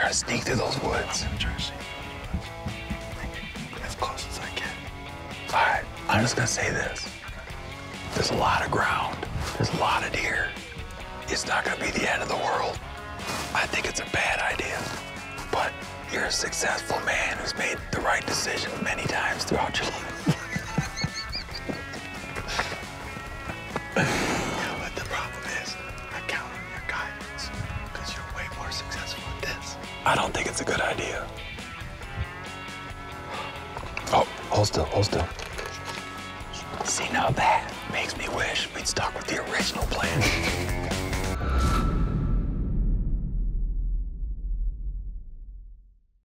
to sneak through those woods. As close as I can. All right, I'm just gonna say this. There's a lot of ground. There's a lot of deer. It's not gonna be the end of the world. I think it's a bad idea. But you're a successful man who's made the right decision many times throughout your life. Yeah, but the problem is, I count on your guidance, because you're way more successful at this. I don't think it's a good idea. Oh, hold still, hold still. See, now that makes me wish we'd stuck with the original plan.